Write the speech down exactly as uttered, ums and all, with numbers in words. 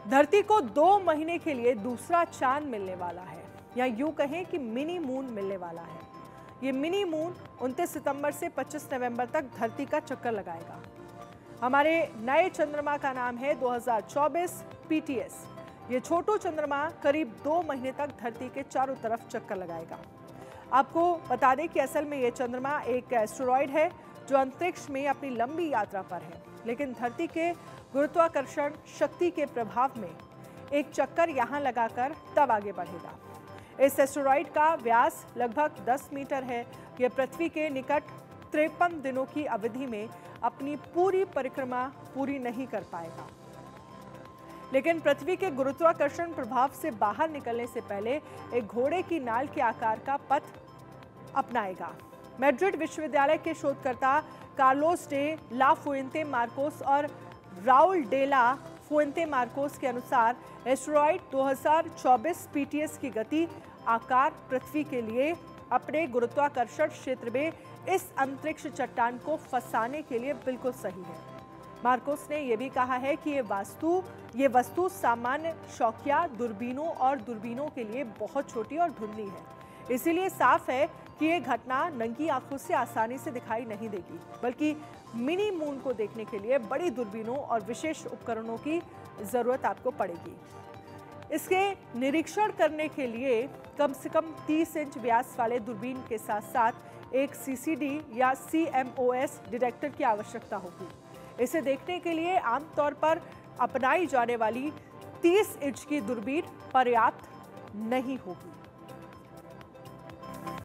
धरती को दो महीने के लिए दूसरा चांद मिलने वाला है, या यूं कहें कि मिनी मून मिलने वाला है। ये मिनी मून उनतीस सितंबर से पच्चीस नवंबर तक धरती का चक्कर लगाएगा। हमारे नए चंद्रमा का नाम है दो हज़ार चौबीस पी टी एस। ये छोटू चंद्रमा करीब दो महीने तक धरती के चारों तरफ चक्कर लगाएगा। आपको बता दें कि असल में ये चंद्रमा एक एस्टेरॉयड है जो अंतरिक्ष में अपनी लंबी यात्रा पर है, लेकिन धरती के गुरुत्वाकर्षण शक्ति के प्रभाव में एक चक्कर यहां लगाकर तब आगे बढ़ेगा। इस एस्टेरॉयड का व्यास लगभग दस मीटर है। यह पृथ्वी के निकट तिरपन दिनों की अवधि में अपनी पूरी परिक्रमा पूरी नहीं कर पाएगा, लेकिन पृथ्वी के गुरुत्वाकर्षण प्रभाव से बाहर निकलने से पहले एक घोड़े की नाल के आकार का पथ अपनाएगा। मैड्रिड विश्वविद्यालय के शोधकर्ता Carlos de la Fuente Marcos और Raul de la Fuente Marcos के अनुसार एस्टेरॉयड दो हज़ार चौबीस पी टी एस की गति आकार पृथ्वी के लिए अपने गुरुत्वाकर्षण क्षेत्र में इस अंतरिक्ष चट्टान को फंसाने के लिए बिल्कुल सही है। मार्कोस ने यह भी कहा है कि ये वास्तु ये वस्तु सामान्य शौकिया दूरबीनों और दूरबीनों के लिए बहुत छोटी और धुंधली है, इसीलिए साफ है कि ये घटना नंगी आंखों से आसानी से दिखाई नहीं देगी, बल्कि मिनी मून को देखने के लिए बड़ी दूरबीनों और विशेष उपकरणों की जरूरत आपको पड़ेगी। इसके निरीक्षण करने के लिए कम से कम तीस इंच व्यास वाले दूरबीन के साथ साथ एक सी सी डी या C M O S detector की आवश्यकता होगी। इसे देखने के लिए आमतौर पर अपनाई जाने वाली तीस इंच की दूरबीन पर्याप्त नहीं होगी।